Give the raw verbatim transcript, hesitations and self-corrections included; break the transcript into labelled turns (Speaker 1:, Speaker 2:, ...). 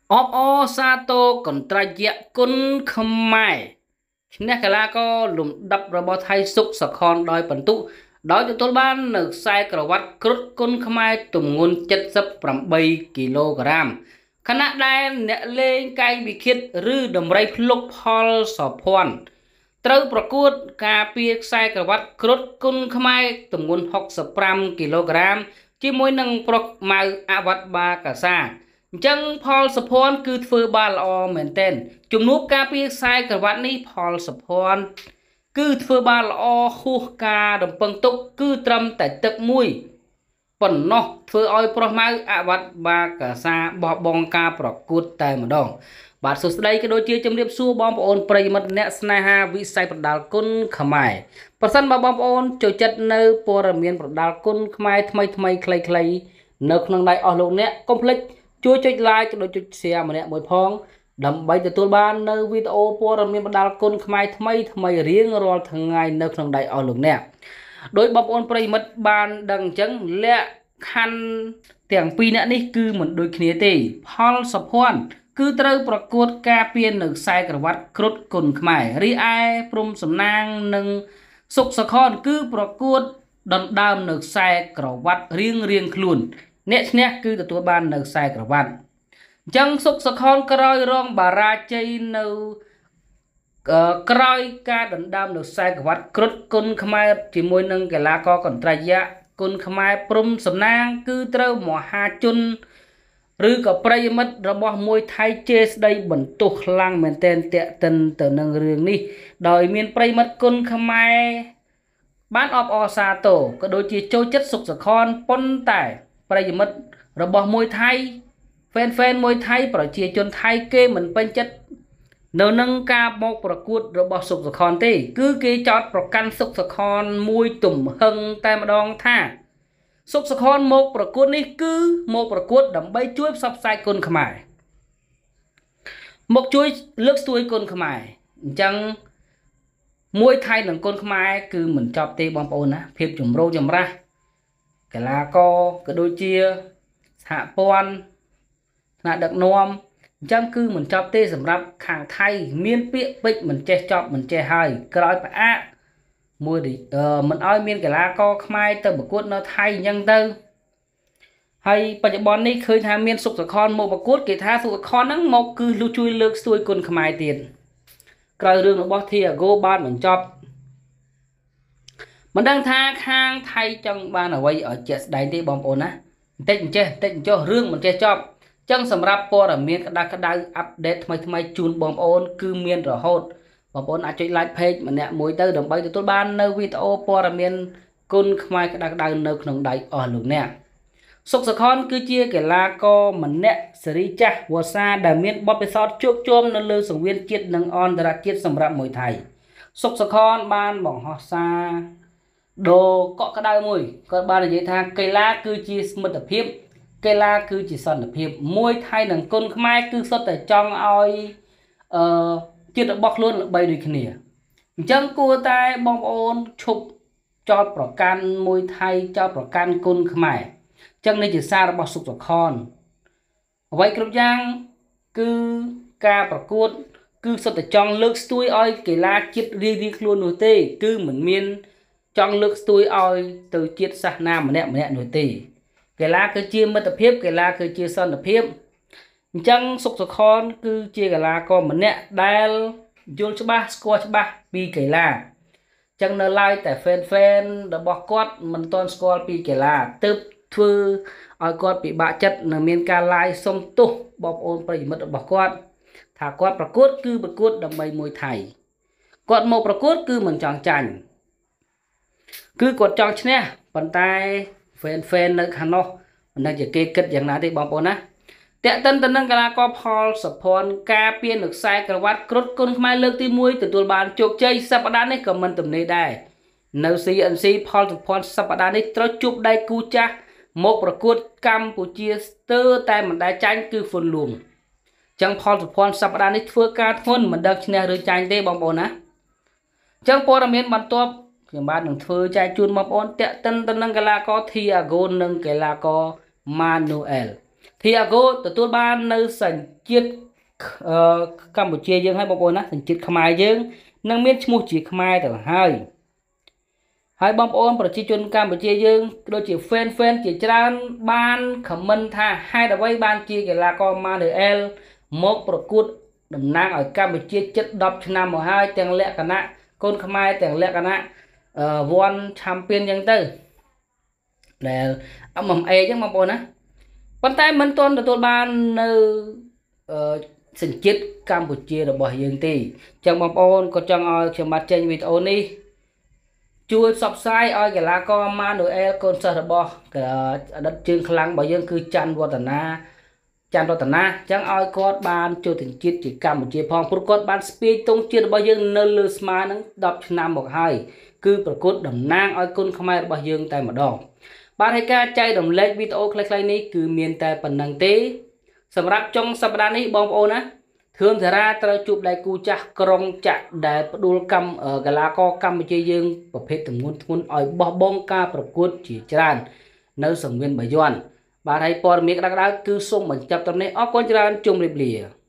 Speaker 1: អបអសាទរកន្ត្រៃយៈគុណខ្មែរឈ្នះកីឡាករលំដាប់របស់ថៃសុកសខនដោយបន្ទុកដោយទទួលបាននៅខ្សែក្រវ៉ាត់គ្រុឌគុណខ្មែរទម្ងន់เจ็ดสิบแปดគីឡូក្រាមខណៈដែលអ្នកលេងកែងវិឃាតឬដំរីភ្លុកផលសភ័ណ្ឌត្រូវប្រកួតការពារខ្សែក្រវ៉ាត់គ្រុឌគុណខ្មែរទម្ងន់หกสิบห้าគីឡូក្រាមជាមួយនឹងប្រុសម៉ៅអវត្តបាកាសាអញ្ចឹងផលសភ័ណ្ឌគឺធ្វើបានល្អមែនទែនជំនួបការពារខ្សែក្រវ៉ាត់នេះផលសភ័ណ្ឌគឺធ្វើបានល្អហួសការរំពឹងទុកគឺត្រឹមតែទឹកមួយប៉ុណ្ណោះធ្វើឲ្យប្រុសម៉ៅអវត្តបាកាសាបោះបង់ការប្រកួតតែម្ដងបាទសួស្តីក៏ដូចជាជំរាបសួរបងប្អូនប្រិយមិត្តអ្នកស្នេហាវិស័យប្រដាល់គុណខ្មែរប្រសិនបើបងប្អូនចូលចិត្តនៅព័ត៌មានប្រដាល់គុណខ្មែរថ្មីថ្មីខ្លីៗនៅក្នុងដៃអស់លោកអ្នកកុំភ្លេចជួយចុច like ក៏ដូចចុច share ម្នាក់មួយផងដើម្បីទទួលបាននៅវីដេអូព័ត៌មានប្រដាល់គុណខ្មែរថ្មីថ្មីរៀងរាល់ថ្ងៃនៅក្នុងដៃអស់លោកអ្នកដោយបងប្អូនប្រិយមិត្តបានដឹងអញ្ចឹងលក្ខខណ្ឌទាំងពីរនាក់នេះគឺមិនដូចគ្នាទេផលសភ័ណ្ឌគឺត្រូវប្រកួតការពារនៅខ្សែក្រវ៉ាត់គ្រុឌគុណខ្មែររីឯព្រំសំណាងនិងសុកសខនគឺប្រកួតដណ្ដើមនៅខ្សែក្រវ៉ាត់រៀងរៀងខ្លួនអ្នកឈ្នះគឺទទួលបាននៅខ្សែក្រវ៉ាត់អញ្ចឹងសុកសខនក្រោយរងបារាជ័យនៅក្រោយការដណ្ដើមនៅខ្សែក្រវ៉ាត់គ្រុឌគុណខ្មែរជាមួយនឹងកីឡាករកន្ត្រៃយៈគុណខ្មែរព្រំសំណាងគឺត្រូវមហាជនឬក៏ប្រិយមិត្តរបស់មួយថៃជេរស្ដីបន្ទោសខ្លាំងមែនទែនតាក់ទិនទៅនឹងរឿងនេះដោយមានប្រិយមិត្តគុណខ្មែរបានអបអរសាទរក៏ដូចជាចូលចិត្តសុកសខនប៉ុន្តែប្រិយមិត្តរបស់មួយថៃហ្វេនហ្វេនមួយថៃប្រជាជនថៃគេមិនពេញចិត្តនៅនឹងការមកប្រកួតរបស់សុកសខនទេគឺគេចោទប្រកាន់សុកសខនមួយទំហឹងតែម្ដងថាសុកសខនមកប្រកួតនេះគឺមកប្រកួតដើម្បីជួយផ្សព្វផ្សាយគុណខ្មែរមកជួយលើកស្ទួយគុណខ្មែរអញ្ចឹងមួយថៃនិងគុណខ្មែរគឺមិនចប់ទេបងប្អូនណាភាពចម្រូងចម្រាសកីឡាករក៏ដូចជាសហព័ន្ធថ្នាក់ដឹកនាំអញ្ចឹងគឺមិនចប់ទេសម្រាប់ខាងថៃមានពាក្យពេចន៍មិនចេះចប់មិនចេះហើយក្រោយផ្អាកមួយមិនឲ្យមានកីឡាករខ្មែរទៅប្រកួតនៅថៃអញ្ចឹងទៅហើយបច្ចុប្បន្ននេះឃើញថាមានសុកសខនមកប្រកួតគេថាសុកសខនហ្នឹងមកគឺលុះជួយលើកស្ទួយគុណខ្មែរទៀតក្រោយរឿងរបស់ធីអាហ្គោបានបញ្ចប់មិនដឹងថាខាងថៃចង់បានអ្វីឲ្យជាក់ស្ដែងទេបងប្អូនណាបន្តិចអញ្ចេះបន្តិចអញ្ចោះរឿងមិនចេះចប់ចឹងសម្រាប់ព័ត៌មានក្តាស់ក្តៅអាប់ដេតថ្មីថ្មីជូនបងប្អូនគឺមានរហូតបងប្អូនអាចចុច like page ម្នាក់មួយទៅដើម្បីទទួលបាននៅវីដេអូព័ត៌មានគុណខ្មែរក្តាស់ក្តៅនៅក្នុងដៃអស់លោកអ្នកសុកសខនគឺជាកីឡាករម្នាក់សេរីចាស់វស្សាដែលមានបទពិសោធន៍ជោគជ័យនៅលើសង្វៀនជាតិនិងអន្តរជាតិសម្រាប់មួយថៃសុកសខនបានបង្ហោះសារដូកក់ក្តៅមួយគាត់បាននិយាយថាកីឡាគឺជាមិត្តភាពកីឡាគឺជាសន្តិភាពមួយថៃនិងគុណខ្មែរគឺសុទ្ធតែចង់ឲ្យអឺជាតិរបស់ខ្លួនល្បីដូចគ្នាអញ្ចឹងគួរតែបងប្អូនឈប់ចោតប្រកាន់មួយថៃចោតប្រកាន់គុណខ្មែរអញ្ចឹងនេះជាសាររបស់សុកសខនអ្វីគ្រប់យ៉ាងគឺការប្រកួតគឺសុទ្ធតែចង់លើកស្ទួយឲ្យកីឡាជាតិរៀងរៀងខ្លួននោះទេគឺមិនមានចង់លើកស្ទួយឲ្យទៅជាតិសាសនាម្នាក់ម្នាក់នោះទេកីឡាគឺជាមិត្តភាពកីឡាគឺជាសន្តិភាពអញ្ចឹងសុកសខនគឺជាកីឡាករម្នាក់ដែលយល់ច្បាស់ស្គាល់ច្បាស់ពីកីឡាអញ្ចឹងនៅឡើយតែហ្វេនហ្វេនរបស់គាត់មិនទាន់ស្គាល់ពីកីឡាទើបធ្វើឲ្យគាត់ពិបាកចិត្តនៅមានការឡាយសុំទោសបងប្អូនប្រិយមិត្តរបស់គាត់ថាគាត់ប្រកួតគឺប្រកួតដើម្បីមួយថៃគាត់មកប្រកួតគឺមិនចង់ចាញ់គឺគាត់ចង់ឈ្នះប៉ុន្តែហ្វេនហ្វេននៅខាងនោះមិនដឹងជាគេគិតយ៉ាងណាទេបងប្អូនណាតាក់ទិនទៅនឹងកីឡាករផលសភ័ណ្ឌការពារនៅខ្សែក្រវ៉ាត់គ្រុឌគុណខ្មែរលើកទីមួយទទួលបានជោគជ័យសប្តាហ៍នេះក៏មិនទំនេរដែរនៅ ซี เอ็น ซี ផលសភ័ណ្ឌសប្តាហ៍នេះត្រូវជួបដៃគូចាស់មកប្រកួតកម្ពុជាស្ទើរតែមិនដែលចាញ់គឺហ្វុនលួងអញ្ចឹងផលសភ័ណ្ឌសប្តាហ៍នេះធ្វើការធ្ងន់មិនដឹងឈ្នះឬចាញ់ទេបងប្អូនណាអញ្ចឹងព័ត៌មានបន្ទាប់ខ្ញុំបាទនឹងធ្វើចែកជូនបងប្អូនតាក់ទិនទៅនឹងកីឡាករធីអាហ្គោនិងកីឡាករម៉ានូអែល Thiagoទទួលបាននៅសញ្ជាតិកម្ពុជាយើងហើយបងប្អូនណាសញ្ជាតិខ្មែរយើងនឹងមានឈ្មោះជាខ្មែរទៅហើយហើយបងប្អូនប្រជាជនកម្ពុជាយើងដូចជា fan fan ជាច្រើនបាន comment ថាហេតុអ្វីបានជាកីឡាករ Manuel មកប្រកួតតំណាងឲ្យកម្ពុជាជិតដប់ឆ្នាំមកហើយទាំងលក្ខណៈកូនខ្មែរទាំងលក្ខណៈវ៉ាន់ champion អញ្ចឹងទៅដែលអមអេអញ្ចឹងបងប្អូនណាប៉ុន្តែមិនទាន់ទទួលបាននៅសញ្ជាតិកម្ពុជារបស់យើងទេអញ្ចឹងបងប្អូនក៏ចង់ឲ្យខ្ញុំបាទចេញវីដេអូនេះជួយផ្សព្វផ្សាយឲ្យកីឡាករ Manuel កូនសិស្សរបស់អតីតជើងខ្លាំងរបស់យើងគឺច័ន្ទវឌ្ឍនាច័ន្ទរតនាអញ្ចឹងឲ្យគាត់បានចូលទិជាតិជាកម្ពុជាផងព្រោះគាត់បានស្ពាយទង់ជាតិរបស់យើងនៅលើស្មានឹងដប់ឆ្នាំមកហើយគឺប្រកួតតំណាងឲ្យគុណខ្មែររបស់យើងតែម្ដងបាទហើយការចែករំលែកវីដេអូខ្លីៗនេះគឺមានតែប៉ុណ្្នឹងទេសម្រាប់ចុងសប្តាហ៍នេះបងប្អូនណាធឿនតារាត្រូវជួបដៃគូចាស់ក្រុងចាក់ដែលផ្ដួលកម្មកីឡាករកម្ពុជាយើងប្រភេទទម្ងន់ធ្ងន់ឲ្យបោះបង់ការប្រកួតជាច្រើននៅសង្វៀនបាយ័នបាទហើយព័ត៌មានក្តៅៗគឺសូមបញ្ចប់ត្រឹមនេះអរគុណច្រើនជម្រាបលា